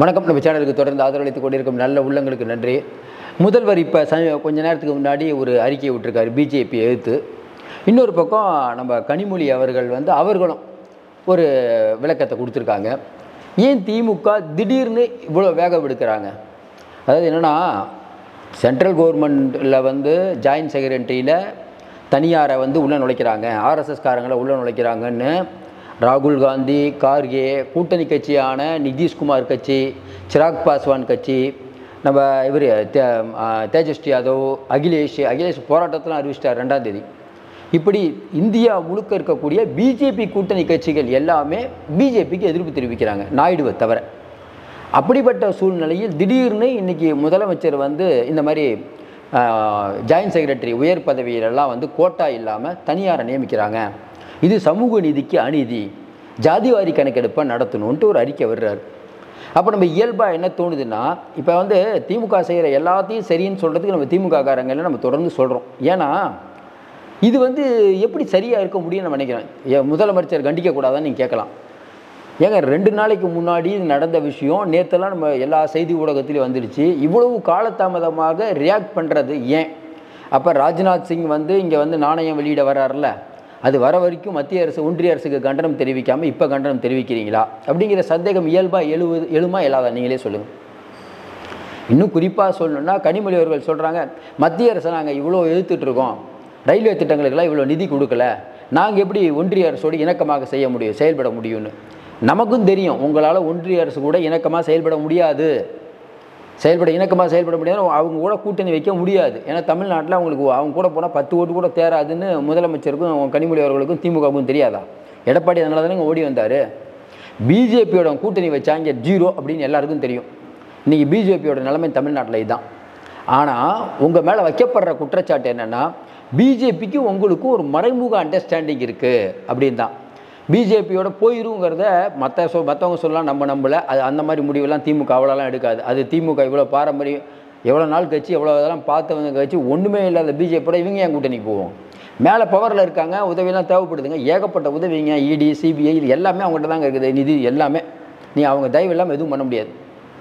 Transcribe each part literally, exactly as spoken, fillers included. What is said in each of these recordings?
வணக்கம். நம்ம சேனலுக்கு தொடர்ந்து ஆதரவளித்துக் கொண்டிருக்கும் நல்ல உள்ளங்களுக்கு நன்றி. முதல்வர் இப்போ ச கொஞ்ச நேரத்துக்கு முன்னாடி ஒரு அறிக்கையை விட்டுருக்காரு பிஜேபி எதிர்த்து. இன்னொரு பக்கம் நம்ம கனிமொழி அவர்கள் வந்து அவர்களும் ஒரு விளக்கத்தை கொடுத்துருக்காங்க. ஏன் திமுக திடீர்னு இவ்வளோ வேகம் எடுக்கிறாங்க? அதாவது என்னென்னா, சென்ட்ரல் கவர்மெண்ட்டில் வந்து ஜாயின்ட் செக்ரட்டரியில் தனியாரை வந்து உள்ளே நுழைக்கிறாங்க, ஆர்எஸ்எஸ்காரங்களை உள்ளே நுழைக்கிறாங்கன்னு ராகுல் காந்தி, கார்கே, கூட்டணி கட்சியான நிதிஷ்குமார் கட்சி, சிராக் பாஸ்வான் கட்சி, நம்ம இவர் தே தேஜஸ்வி யாதவ், அகிலேஷ் அகிலேஷ் போராட்டத்தில் அறிவிச்சிட்டார் ரெண்டாம் தேதி. இப்படி இந்தியா முழுக்க இருக்கக்கூடிய பிஜேபி கூட்டணி கட்சிகள் எல்லாமே பிஜேபிக்கு எதிர்ப்பு தெரிவிக்கிறாங்க, நாயுடுவை தவிர. அப்படிப்பட்ட சூழ்நிலையில் திடீர்னு இன்றைக்கி முதலமைச்சர் வந்து இந்த மாதிரி ஜாயின்ட் செக்ரட்டரி உயர் பதவியிலெல்லாம் வந்து கோட்டா இல்லாமல் தனியாரை நியமிக்கிறாங்க, இது சமூக நீதிக்கு அநீதி, ஜாதிவாரி கணக்கெடுப்பை நடத்தணுன்ட்டு ஒரு அறிக்கை வர்றாரு. அப்போ நம்ம இயல்பாக என்ன தோணுதுன்னா, இப்போ வந்து திமுக செய்கிற எல்லாத்தையும் சரின்னு சொல்கிறதுக்கு நம்ம திமுக காரங்களை நம்ம தொடர்ந்து சொல்கிறோம். ஏன்னா இது வந்து எப்படி சரியாக இருக்க முடியும்னு நான் நினைக்கிறேன். முதலமைச்சர் கண்டிக்கக்கூடாதான்னு நீங்கள் கேட்கலாம். ஏங்க, ரெண்டு நாளைக்கு முன்னாடி நடந்த விஷயம் நேற்றெல்லாம் நம்ம எல்லா செய்தி ஊடகத்திலையும் வந்துடுச்சு. இவ்வளவு காலதாமதமாக ரியாக்ட் பண்ணுறது ஏன்? அப்போ ராஜ்நாத் சிங் வந்து இங்கே வந்து நாணயம் வெளியிட வர்றாருல, அது வர வரைக்கும் மத்திய அரசு ஒன்றிய அரசுக்கு கண்டனம் தெரிவிக்காமல் இப்போ கண்டனம் தெரிவிக்கிறீங்களா அப்படிங்கிற சந்தேகம் இயல்பாக எழுவது எழுமா இல்லாத நீங்களே சொல்லுங்கள். இன்னும் குறிப்பாக சொல்லணுன்னா, கனிமொழி அவர்கள் சொல்கிறாங்க, மத்திய அரசை நாங்கள் இவ்வளோ எதிர்த்துட்ருக்கோம், ரயில்வே திட்டங்களுக்கெல்லாம் இவ்வளோ நிதி கொடுக்கல, நாங்கள் எப்படி ஒன்றிய அரசோடு இணக்கமாக செய்ய முடியும், செயல்பட முடியும்னு. நமக்கும் தெரியும் உங்களால் ஒன்றிய அரசு கூட இணக்கமாக செயல்பட முடியாது, செயல்பட இணக்கமாக செயல்பட முடியாது, அவங்க கூட கூட்டணி வைக்க முடியாது. ஏன்னா தமிழ்நாட்டில் அவங்களுக்கு அவங்க கூட போனால் பத்து ஓட்டு கூட தேராதுன்னு முதலமைச்சருக்கும் கனிமொழி அவர்களுக்கும் திமுகவுக்கும் தெரியாதா? எடப்பாடி அதனால தானே ஓடி வந்தார். பிஜேபியோட கூட்டணி வச்சா இங்கே ஜீரோ அப்படின்னு எல்லாருக்கும் தெரியும். இன்றைக்கி பிஜேபியோட நிலைமை தமிழ்நாட்டில் இதுதான். ஆனால் உங்கள் மேலே வைக்கப்படுற குற்றச்சாட்டு என்னென்னா, பிஜேபிக்கு உங்களுக்கும் ஒரு மறைமுக அண்டர்ஸ்டாண்டிங் இருக்குது அப்படின்னு தான். பிஜேபியோட போயிருங்கிறத மற்ற சொ மற்றவங்க சொல்லலாம், நம்ம நம்பலை. அது அந்த மாதிரி முடிவெல்லாம் திமுக அவ்வளோலாம் எடுக்காது. அது திமுக இவ்வளோ பாரம்பரியம், எவ்வளோ நாள் கட்சி, எவ்வளோ இதெல்லாம் பார்த்தவங்க கட்சி, ஒன்றுமே இல்லாத பிஜேபியோட இவங்க என் கூட்டணிக்கு போவோம். மேலே பவரில் இருக்காங்க, உதவியெல்லாம் தேவைப்படுதுங்க, ஏகப்பட்ட உதவிங்க, இடி, சிபிஐ, இது எல்லாமே அவங்ககிட்ட தாங்க இருக்குது, நிதி எல்லாமே. நீ அவங்க தயவு இல்லாமல் எதுவும் பண்ண முடியாது.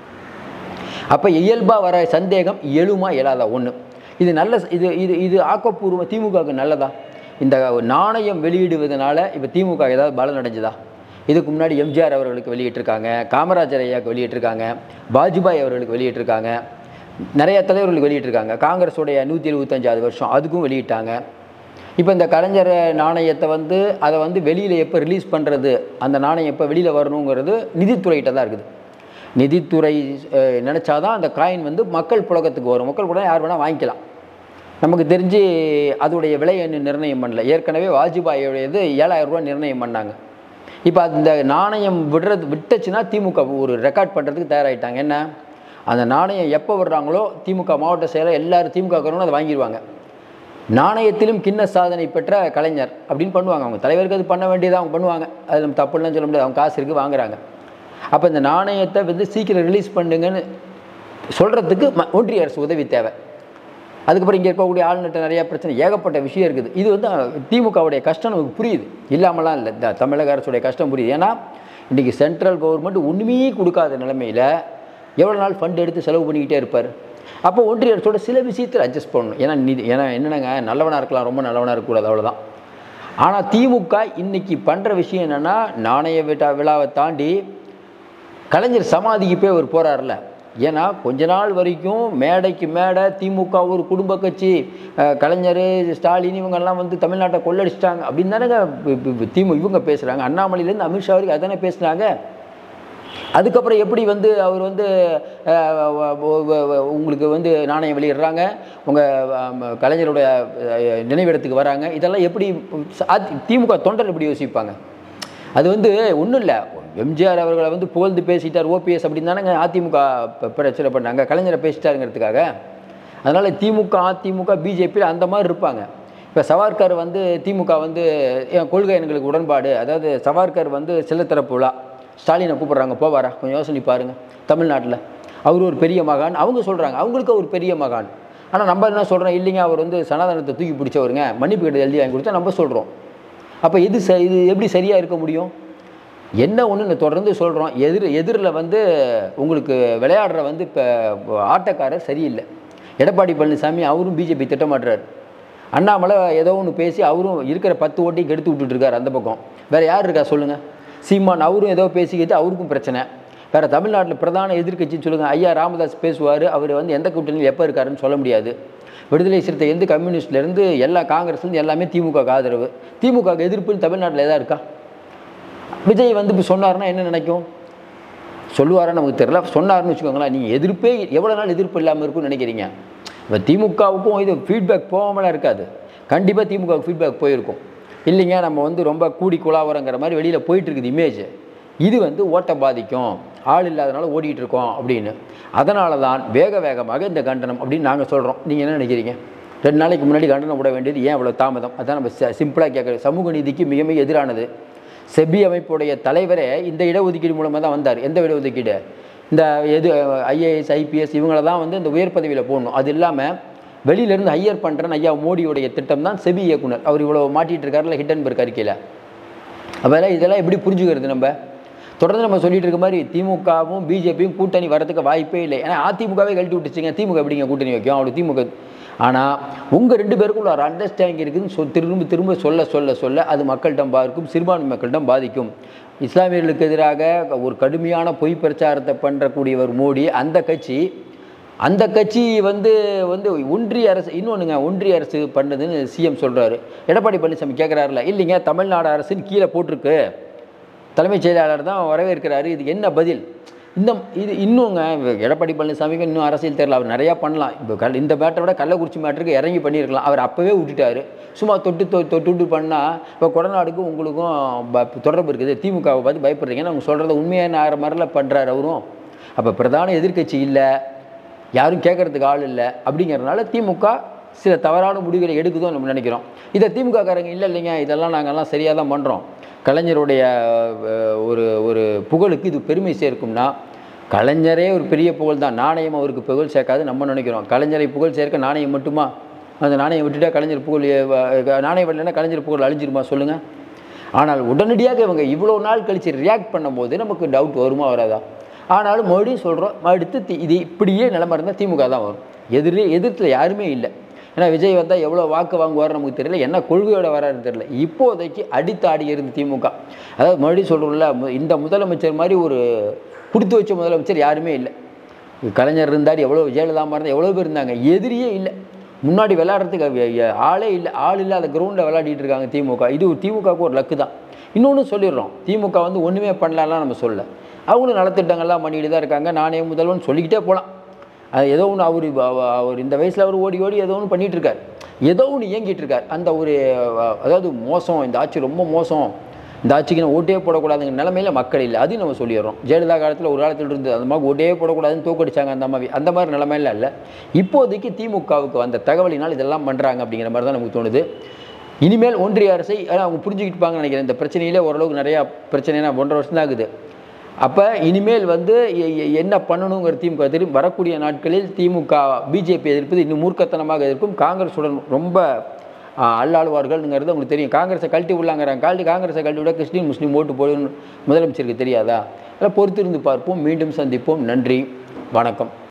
அப்போ இயல்பாக வர சந்தேகம் எழுமா இயலாத ஒன்று. இது நல்ல இது இது இது ஆக்கப்பூர்வம் திமுகவுக்கு நல்லதா? இந்த நாணயம் வெளியிடுவதனால இப்போ திமுக ஏதாவது பலம் அடைஞ்சுதா? இதுக்கு முன்னாடி எம்ஜிஆர் அவர்களுக்கு வெளியிட்டிருக்காங்க, காமராஜர் ஐயாவுக்கு வெளியிட்டிருக்காங்க, வாஜ்பாய் அவர்களுக்கு வெளியிட்டிருக்காங்க, நிறைய தலைவர்களுக்கு வெளியிட்டிருக்காங்க. காங்கிரஸோடைய நூற்றி எழுபத்தஞ்சாவது வருஷம் அதுக்கும் வெளியிட்டாங்க. இப்போ இந்த கலைஞர் நாணயத்தை வந்து அதை வந்து வெளியில் எப்போ ரிலீஸ் பண்ணுறது, அந்த நாணயம் எப்போ வெளியில் வரணுங்கிறது நிதித்துறைகிட்ட தான் இருக்குது. நிதித்துறை நினச்சாதான் அந்த காயின் வந்து மக்கள் புழக்கத்துக்கு வரும். மக்கள் கூட யார் வேணால் வாங்கிக்கலாம். நமக்கு தெரிஞ்சு அதோடைய விலை என்ன நிர்ணயம் பண்ணல. ஏற்கனவே வாஜ்பாயோடையது ஏழாயிரம் ரூபா நிர்ணயம் பண்ணாங்க. இப்போ அந்த நாணயம் விடுறது விட்டுச்சுன்னா திமுக ஒரு ரெக்கார்ட் பண்ணுறதுக்கு தயாராகிட்டாங்க. என்ன, அந்த நாணயம் எப்போ விடுறாங்களோ திமுக மாவட்ட செயலர் எல்லோரும் திமுகக்காரங்களும் அதை வாங்கிடுவாங்க. நாணயத்திலும் கிண்ண சாதனை பெற்ற கலைஞர் அப்படின்னு பண்ணுவாங்க. அவங்க தலைவருக்கு அது பண்ண வேண்டியதை அவங்க பண்ணுவாங்க. அது நம்ம தப்புன்னு சொல்ல முடியாது, அவங்க காசு இருக்குது வாங்குறாங்க. அப்போ இந்த நாணயத்தை வந்து சீக்கிரம் ரிலீஸ் பண்ணுங்கன்னு சொல்கிறதுக்கு ஒன்றிய அரசு உதவி தேவை. அதுக்கப்புறம் இங்கே இருக்கக்கூடிய ஆளுநர்கிட்ட நிறையா பிரச்சனை, ஏகப்பட்ட விஷயம் இருக்குது. இது வந்து திமுகவுடைய கஷ்டம் நமக்கு புரியுது, இல்லாமலாம் இல்லை. இந்த தமிழக அரசுடைய கஷ்டம் புரியுது. ஏன்னா இன்றைக்கி சென்ட்ரல் கவர்மெண்ட் ஒன்றுமே கொடுக்காத நிலைமையில் எவ்வளோ நாள் ஃபண்ட் எடுத்து செலவு பண்ணிக்கிட்டே இருப்பார். அப்போ ஒன்றிய அரசோட சில விஷயத்தில் அட்ஜஸ்ட் பண்ணணும். ஏன்னா நிதி ஏன்னா என்னென்னங்க, நல்லவனாக இருக்கலாம், ரொம்ப நல்லவனாக இருக்கக்கூடாது, அவ்வளோதான். ஆனால் திமுக இன்றைக்கி பண்ணுற விஷயம் என்னென்னா, நாணய விழா விழாவை தாண்டி கலைஞர் சமாதிக்கு போய் அவர் போகிறார்ல. ஏன்னா கொஞ்ச நாள் வரைக்கும் மேடைக்கு மேடை திமுக ஒரு குடும்ப கட்சி, கலைஞர், ஸ்டாலின் இவங்கெல்லாம் வந்து தமிழ்நாட்டை கொள்ளடிச்சிட்டாங்க அப்படின்னு தானேங்க திமு இவங்க பேசுகிறாங்க. அண்ணாமலையிலேருந்து அமித்ஷா வரைக்கும் அதானே பேசுனாங்க. அதுக்கப்புறம் எப்படி வந்து அவர் வந்து உங்களுக்கு வந்து நாணயம் வெளியிடுறாங்க, உங்கள் கலைஞருடைய நினைவிடத்துக்கு வராங்க, இதெல்லாம் எப்படி திமுக தொண்டர் எப்படி யோசிப்பாங்க? அது வந்து ஒன்றும் இல்லை, எம்ஜிஆர் அவர்களை வந்து புகழ்ந்து பேசிட்டார் ஓபிஎஸ் அப்படின்னு தானேங்க அதிமுக பிரச்சனை பண்ணாங்க, கலைஞரை பேசிட்டாருங்கிறதுக்காக. அதனால் திமுக, அதிமுக, பிஜேபியில் அந்த மாதிரி இருப்பாங்க. இப்போ சவார்கர் வந்து திமுக வந்து என் கொள்கை எங்களுக்கு உடன்பாடு, அதாவது சவார்கர் வந்து செல்லத்தரப்பு விழா, ஸ்டாலினை கூப்பிட்றாங்க, போவாரா? கொஞ்சம் யோசனை பாருங்கள். தமிழ்நாட்டில் அவர் ஒரு பெரிய மகான், அவங்க சொல்கிறாங்க அவங்களுக்கு ஒரு பெரிய மகான். ஆனால் நம்ம என்ன சொல்கிறோம், இல்லைங்க அவர் வந்து சனாதனத்தை தூக்கி பிடிச்சவருங்க, மன்னிப்பு கட்டு எழுதி வாங்கி கொடுத்தா நம்ம சொல்கிறோம். அப்போ இது ச இது எப்படி சரியாக இருக்க முடியும்? என்ன ஒன்று தொடர்ந்து சொல்கிறோம், எதிர் எதிரில் வந்து உங்களுக்கு விளையாடுற வந்து இப்போ ஆட்டக்காரர் சரியில்லை. எடப்பாடி பழனிசாமி அவரும் பிஜேபி திட்டமாட்டுறாரு. அண்ணாமலை ஏதோ ஒன்று பேசி அவரும் இருக்கிற பத்து ஓட்டையும் கெடுத்து விட்டுட்டுருக்காரு அந்த பக்கம். வேறு யார் இருக்கா சொல்லுங்கள்? சீமான் அவரும் ஏதோ பேசிக்கிட்டு அவருக்கும் பிரச்சனை. வேறு தமிழ்நாட்டில் பிரதான எதிர்க்கட்சின்னு சொல்லுங்கள். ஐயா ராமதாஸ் பேசுவார், அவர் வந்து எந்த கூட்டணியில் எப்போ இருக்காருன்னு சொல்ல முடியாது. விடுதலை சிறுத்தைலேருந்து கம்யூனிஸ்ட்லேருந்து எல்லா காங்கிரஸ்லேருந்து எல்லாமே திமுக ஆதரவு. திமுக எதிர்ப்புன்னு தமிழ்நாட்டில் எதாவது இருக்கா? விஜய் வந்து இப்போ சொன்னார்னா என்ன நினைக்கும்? சொல்லுவாரா நமக்கு தெரியல. சொன்னார்னு வச்சுக்கோங்களேன், நீங்கள் எதிர்ப்பே எவ்வளோ நாள் எதிர்ப்பு இல்லாமல் இருக்குன்னு நினைக்கிறீங்க? இப்போ திமுகவுக்கும் இது ஃபீட்பேக் போகாமலாம் இருக்காது. கண்டிப்பாக திமுகவுக்கு ஃபீட்பேக் போயிருக்கும். இல்லைங்க நம்ம வந்து ரொம்ப கூடி குழாவரங்கிற மாதிரி வெளியில் போயிட்டுருக்குது இமேஜ். இது வந்து ஓட்ட பாதிக்கும், ஆள் இல்லாதனால ஓடிட்டு இருக்கோம் அப்படின்னு. அதனால தான் வேக வேகமாக இந்த கண்டனம் அப்படின்னு நாங்கள் சொல்கிறோம். நீங்கள் என்ன நினைக்கிறீங்க? ரெண்டு நாளைக்கு முன்னாடி கண்டனம் விட வேண்டியது ஏன் அவ்வளோ தாமதம்? அதான் நம்ம சிம்பிளாக கேட்குறது. சமூக நீதிக்கு மிக மிக எதிரானது. செபி அமைப்புடைய தலைவரே இந்த இடஒதுக்கீடு மூலமாக தான் வந்தார். எந்த இடஒதுக்கீடு? இந்த எது ஐஏஎஸ் ஐபிஎஸ் இவங்களை தான் வந்து இந்த உயர் பதவியில் போடணும். அது இல்லாமல் வெளியிலேருந்து ஹையர் பண்ணுறேன்னு ஐயா மோடியோடைய திட்டம் தான் செபி இயக்குனர். அவர் இவ்வளோ மாட்டிகிட்டு இருக்காருல ஹிண்டன்பர்க் அறிக்கையில். அப்போ இதெல்லாம் எப்படி புரிஞ்சுக்கிறது? நம்ம தொடர்ந்து நம்ம சொல்லிட்டு இருக்க மாதிரி திமுகவும் பிஜேபியும் கூட்டணி வரதுக்கு வாய்ப்பே இல்லை. ஏன்னா அதிமுகவே கழட்டி விட்டுச்சிங்க, திமுக எப்படிங்க கூட்டணி வைக்கும்? அவரு திமுக. ஆனால் உங்கள் ரெண்டு பேருக்குள்ள ஒரு அண்டர்ஸ்டாண்டிங் இருக்குதுன்னு சொல் திரும்ப திரும்ப சொல்ல சொல்ல சொல்ல அது மக்களிடம் பாதிக்கும், சிறுபான்மை மக்களிடம் பாதிக்கும். இஸ்லாமியர்களுக்கு எதிராக ஒரு கடுமையான பொய் பிரச்சாரத்தை பண்ணுறக்கூடியவர் மோடி. அந்த கட்சி அந்த கட்சி வந்து வந்து ஒன்றிய அரசு இன்னொன்றுங்க ஒன்றிய அரசு பண்ணுதுன்னு சிஎம் சொல்கிறாரு. எடப்பாடி பழனிசாமி கேட்குறாருல, இல்லைங்க தமிழ்நாடு அரசுன்னு கீழே போட்டிருக்கு, தலைமைச் செயலாளர் தான் வரவேற்கிறாரு, இதுக்கு என்ன பதில்? இந்த இது இன்னுங்க எடப்பாடி பழனிசாமிக்கு இன்னும் அரசியல் தெரியல. அவர் நிறையா பண்ணலாம். இப்போ கல் இந்த மேட்டரை விட கள்ளக்குறிச்சி மேட்டருக்கு இறங்கி பண்ணியிருக்கலாம். அவர் அப்போவே விட்டுட்டார். சும்மா தொட்டு தொ தொட்டு பண்ணால் இப்போ கொடநாடுக்கும் உங்களுக்கும் தொடர்பு இருக்குது, திமுகவை பார்த்து பயப்படுறீங்கன்னு அவங்க சொல்கிறத உண்மையான ஆகிற மாதிரிலாம் பண்ணுறாரு அவரும். அப்போ பிரதான எதிர்க்கட்சி இல்லை, யாரும் கேட்குறதுக்கு ஆள் இல்லை. அப்படிங்கிறதுனால திமுக சில தவறான முடிவுகளை எடுக்குதோ நம்ம நினைக்கிறோம். இதை திமுக காரங்க இல்லை இல்லைங்க இதெல்லாம் நாங்கள்லாம் சரியாக தான் பண்ணுறோம், கலைஞருடைய ஒரு ஒரு புகழுக்கு இது பெருமை சேர்க்கும்னா, கலைஞரே ஒரு பெரிய புகழ் தான், நாணயம் அவருக்கு புகழ் சேர்க்காது நம்ம நினைக்கிறோம். கலைஞரை புகழ் சேர்க்க நாணயம் மட்டுமா? அந்த நாணயம் விட்டுட்டா கலைஞர் புகழ், நாணயம் வரலைன்னா கலைஞர் புகழ் அழிஞ்சிருமா சொல்லுங்கள்? ஆனால் உடனடியாக இவங்க இவ்வளோ நாள் கழித்து ரியாக்ட் பண்ணும்போது நமக்கு டவுட் வருமா வராதா? ஆனாலும் மறுபடியும் சொல்கிறோம், அடுத்து இது இப்படியே நிலம இருந்தால் திமுக தான் வரும். எதிரே எதிர்த்தில் யாருமே இல்லை. ஏன்னா விஜய் வந்தால் எவ்வளோ வாக்கு வாங்குவார் நமக்கு தெரியல, என்ன கொள்கையோட வராருன்னு தெரியல. இப்போதைக்கு அடித்து ஆடி இருந்து திமுக. அதாவது மறுபடியும் சொல்கிறோம்ல, இந்த முதலமைச்சர் மாதிரி ஒரு கொடுத்து வச்ச முதலமைச்சர் யாருமே இல்லை. கலைஞர் இருந்தார், எவ்வளோ ஜெயலலிதா இருந்தால் எவ்வளோ பேர் இருந்தாங்க, எதிரியே இல்லை. முன்னாடி விளையாடுறதுக்கு ஆளே இல்லை. ஆள் இல்லாத கிரவுண்டில் விளையாடிட்டு இருக்காங்க திமுக. இது திமுகவுக்கு ஒரு லக்கு தான். இன்னொன்று சொல்லிடுறோம், திமுக வந்து ஒன்றுமே பண்ணலாம்லாம் நம்ம சொல்ல, அவங்களும் நலத்திட்டங்கள்லாம் பண்ணிட்டு தான் இருக்காங்க. நானே முதல்வன் சொல்லிக்கிட்டே போகலாம். அது ஏதோ ஒன்று அவர் அவர் இந்த வயசில் அவர் ஓடி ஓடி ஏதோ ஒன்று பண்ணிகிட்ருக்கார், ஏதோ ஒன்று இயங்கிட்டு இருக்கார். அந்த ஒரு அதாவது மோசம், இந்த ஆட்சி ரொம்ப மோசம், இந்த ஆட்சிக்கு நான் ஓட்டே போடக்கூடாதுங்கிற நிலைமையில் மக்கள் இல்லை. அதையும் நம்ம சொல்லிடுறோம். ஜெயலலிதா காலத்தில் ஒரு காலத்தில் இருந்து அந்த மாதிரி ஓட்டே போடக்கூடாதுன்னு தோக்கடிச்சாங்க அந்த மாதிரி, அந்த மாதிரி நிலைமையில் இல்லை. இப்போதைக்கு திமுகவுக்கு வந்த தகவலினால் இதெல்லாம் பண்ணுறாங்க அப்படிங்கிற மாதிரி தான் நமக்கு தோணுது. இனிமேல் ஒன்றிய அரசை அவங்க புரிஞ்சுக்கிட்டுப்பாங்கன்னு நினைக்கிறேன். இந்த பிரச்சனையிலே ஓரளவுக்கு நிறையா பிரச்சனைனா ஒன்றரை வருஷம் தான் ஆகுது. அப்போ இனிமேல் வந்து என்ன பண்ணணுங்கிற திமுக தெரியும். வரக்கூடிய நாட்களில் திமுக பிஜேபி எதிர்ப்பது இன்னும் மூர்க்கத்தனமாக இருக்கும். காங்கிரஸுடன் ரொம்ப அல்லாளுவார்கள்ங்கிறது உங்களுக்கு தெரியும். காங்கிரஸை கழட்டி விடலாங்கிறாங்க, கழட்டி காங்கிரஸை கழட்டி விட கிறிஸ்டின் முஸ்லீம் ஓட்டு போடுன்னு முதலமைச்சருக்கு தெரியாதா? அதெல்லாம் பொறுத்திருந்து பார்ப்போம். மீண்டும் சந்திப்போம். நன்றி, வணக்கம்.